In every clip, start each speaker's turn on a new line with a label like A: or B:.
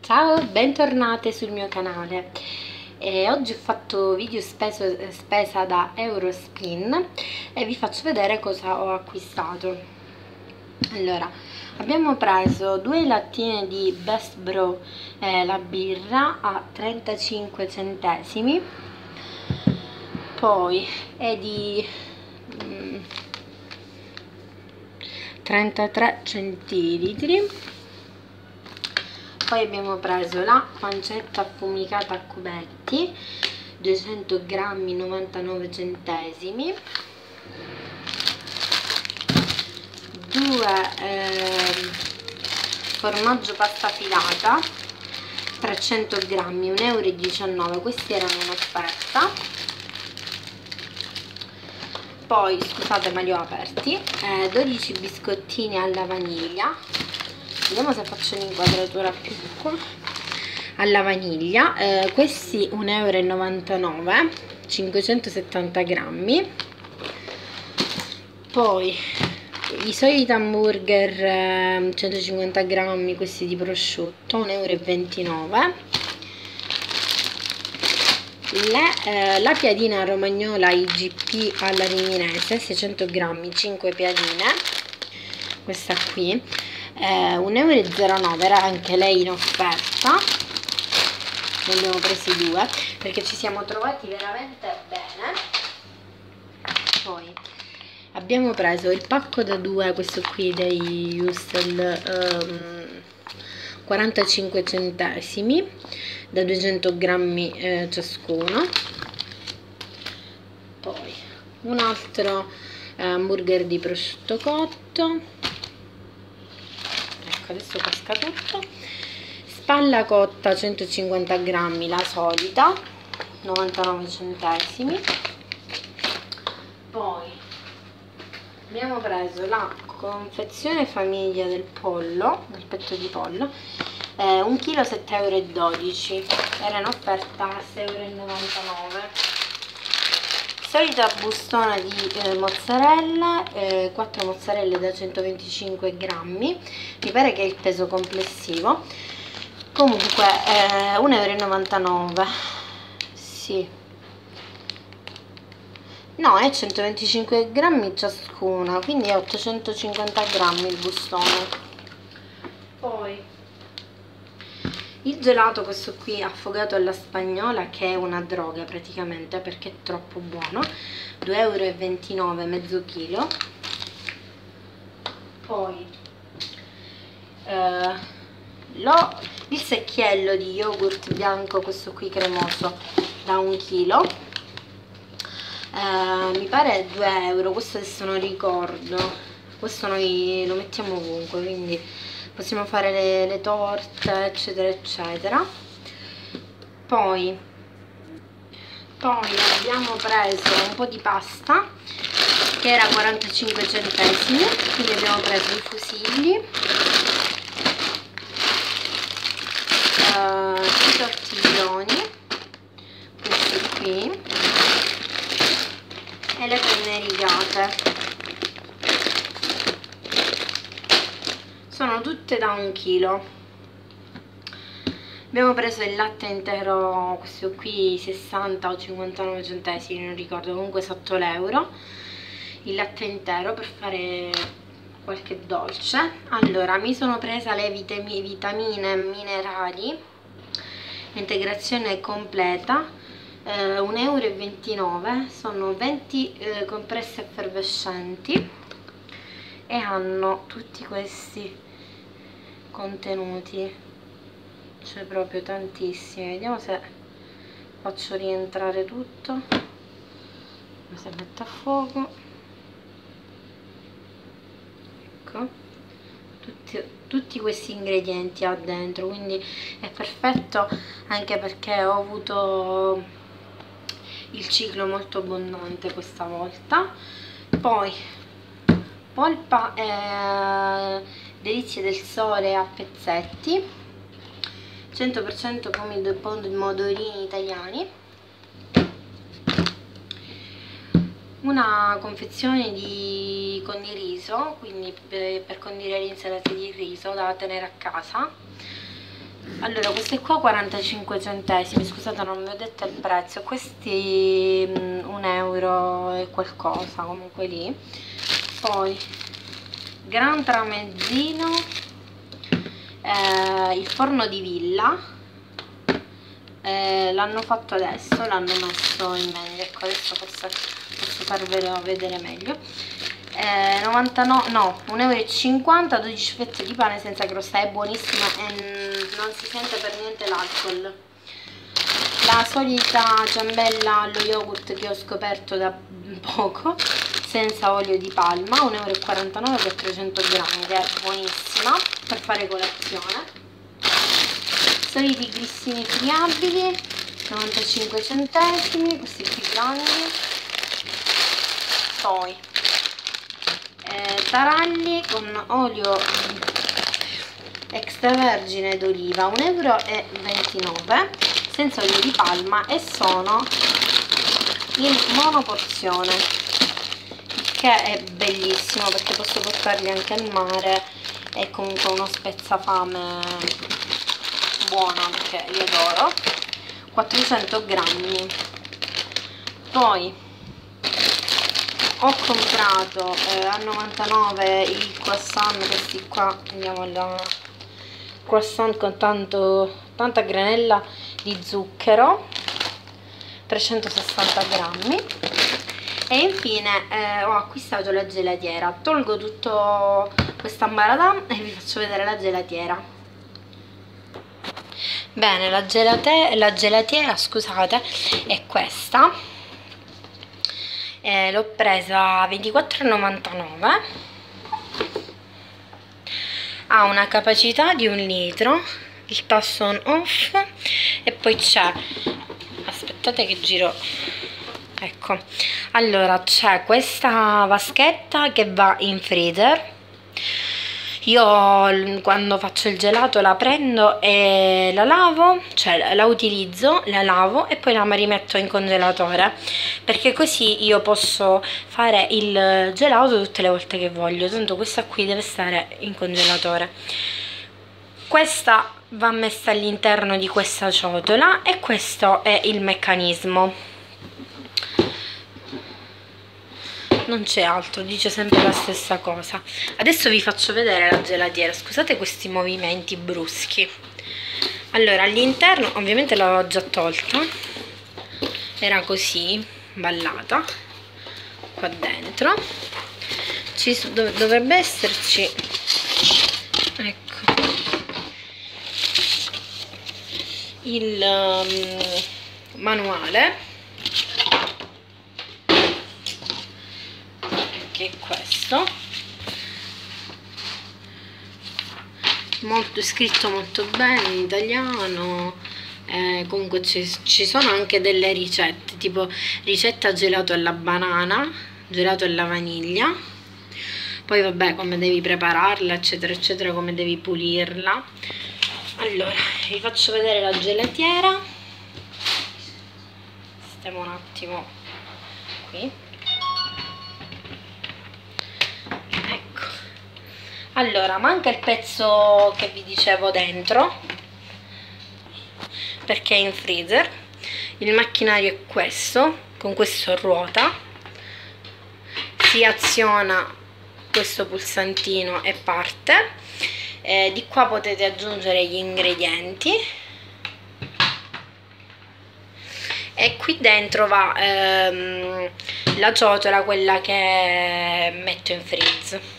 A: Ciao, bentornate sul mio canale. Oggi ho fatto video spesa da Eurospin e vi faccio vedere cosa ho acquistato. Allora, abbiamo preso 2 lattine di Best Brew, la birra a 35 centesimi, poi è di 33 centilitri. Poi abbiamo preso la pancetta affumicata a cubetti, 200 grammi, 99 centesimi, 2 formaggio pasta filata, 300 grammi, 1,19 €, questi erano in offerta. Poi, scusate ma li ho aperti, 12 biscottini alla vaniglia. Vediamo se faccio un'inquadratura più qua. Alla vaniglia, questi 1,99 €, 570 grammi. Poi i soliti hamburger, 150 grammi, questi di prosciutto, 1,29 €. La piadina romagnola IGP alla riminese, 600 grammi, 5 piadine, questa qui. 1,09 €, era anche lei in offerta. Ne abbiamo presi 2 perché ci siamo trovati veramente bene. Poi abbiamo preso il pacco da 2, questo qui dei Ustel, 45 centesimi, da 200 grammi ciascuno. Poi un altro hamburger di prosciutto cotto, adesso casca tutto. Spalla cotta 150 grammi, la solita, 99 centesimi. Poi abbiamo preso la confezione famiglia del pollo, del petto di pollo, 1 kg 7,12 €, era in offerta a 6,99 €. Solita bustona di mozzarella, 4 mozzarelle da 125 grammi, mi pare che è il peso complessivo. Comunque 1,99 €, sì, no, è 125 grammi ciascuna, quindi è 850 grammi il bustone. Poi il gelato, questo qui affogato alla spagnola, che è una droga praticamente perché è troppo buono, 2,29 €, mezzo chilo. Poi il secchiello di yogurt bianco, questo qui cremoso, da 1 chilo, mi pare 2 €, questo adesso non ricordo. Questo noi lo mettiamo ovunque, quindi possiamo fare le torte, eccetera eccetera. Poi abbiamo preso un po' di pasta che era 45 centesimi, quindi abbiamo preso i fusilli, i tortiglioni, questi qui, e le penne rigate. Sono tutte da 1 chilo. Abbiamo preso il latte intero, questo qui 60 o 59 centesimi, non ricordo, comunque sotto l'euro, il latte intero per fare qualche dolce. Allora, mi sono presa le vitamine minerali, integrazione completa, 1,29 €, sono 20 compresse effervescenti e hanno tutti questi contenuti, c'è proprio tantissimi. Vediamo se faccio rientrare tutto, se metto a fuoco, ecco, tutti questi ingredienti ha dentro, quindi è perfetto anche perché ho avuto il ciclo molto abbondante questa volta. Poi polpa delizie del sole a pezzetti, 100% pomodorini italiani, una confezione con il riso, quindi per condire le insalate di riso da tenere a casa, Allora, queste qua 45 centesimi, scusate non vi ho detto il prezzo, questi 1 euro e qualcosa, comunque lì. Poi gran tramezzino, il forno di villa, l'hanno fatto adesso, l'hanno messo in vendita, ecco adesso forse posso farvelo vedere meglio. 99, no, 1,50 euro, 12 fette di pane senza crosta, è buonissima e non si sente per niente l'alcol. La solita ciambella allo yogurt che ho scoperto da poco, senza olio di palma, 1,49 euro per 300 grammi, che è buonissima per fare colazione. Soliti grissini friabili, 95 centesimi, questi più grandi. Poi taralli con olio extravergine d'oliva, 1,29 euro, senza olio di palma, e sono in monoporzione, che è bellissimo perché posso portarli anche al mare, è comunque uno spezzafame buono perché li adoro. 400 grammi. Poi ho comprato a 99 i croissant, questi qua, andiamo alla croissant con tanta granella di zucchero, 360 grammi. E infine ho acquistato la gelatiera. Tolgo tutto questa ambaradà e vi faccio vedere la gelatiera. Bene, la gelatiera, scusate, è questa. L'ho presa a 24,99 €. Ha una capacità di 1 litro, il tasto on off, e poi c'è, aspettate che giro, ecco, allora c'è questa vaschetta che va in freezer. Io quando faccio il gelato la prendo e la lavo, cioè la utilizzo, la lavo e poi la rimetto in congelatore, perché così io posso fare il gelato tutte le volte che voglio, tanto questa qui deve stare in congelatore. Questa va messa all'interno di questa ciotola e questo è il meccanismo. Non c'è altro, dice sempre la stessa cosa. Adesso vi faccio vedere la gelatiera, scusate questi movimenti bruschi. Allora, all'interno ovviamente l'avevo già tolta, era così ballata qua dentro. Dovrebbe esserci, ecco, il manuale, che è questo, scritto molto bene in italiano. Comunque ci sono anche delle ricette, tipo ricetta gelato alla banana, gelato alla vaniglia, poi vabbè come devi prepararla eccetera eccetera, come devi pulirla. Allora vi faccio vedere la gelatiera, stiamo un attimo qui. Allora, manca il pezzo che vi dicevo dentro, perché è in freezer. Il macchinario è questo, con questo ruota, si aziona questo pulsantino e parte. Di qua potete aggiungere gli ingredienti e qui dentro va la ciotola, quella che metto in freeze.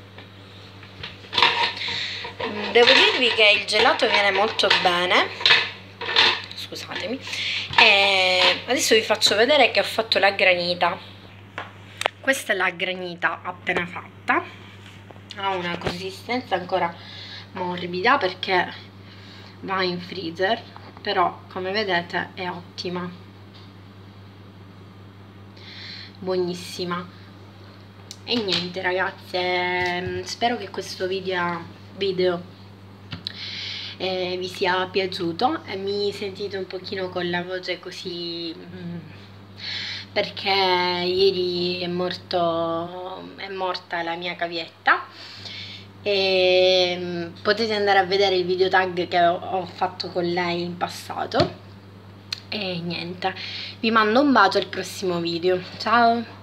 A: Devo dirvi che il gelato viene molto bene, scusatemi, e adesso vi faccio vedere che ho fatto la granita. Questa è la granita appena fatta, ha una consistenza ancora morbida perché va in freezer, però come vedete è ottima, buonissima. E niente ragazze, spero che questo video vi sia piaciuto e mi sentite un pochino con la voce così perché ieri è morta la mia cavietta, e potete andare a vedere il video tag che ho fatto con lei in passato. E niente, vi mando un bacio al prossimo video, ciao!